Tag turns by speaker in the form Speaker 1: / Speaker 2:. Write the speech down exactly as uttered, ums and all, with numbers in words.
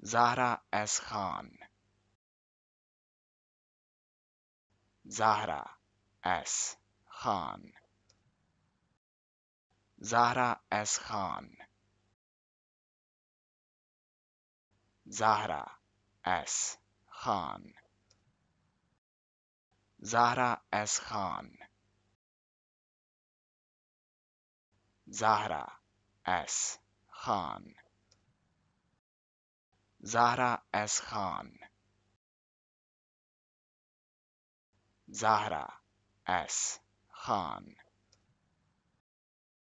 Speaker 1: Zahrah S. Khan. Zahrah S. Khan. Zahrah S. Khan. Zahrah S. Khan. Zahrah S. Khan. Zahrah S. Khan. Zahrah S. Khan. Zahrah S. Khan.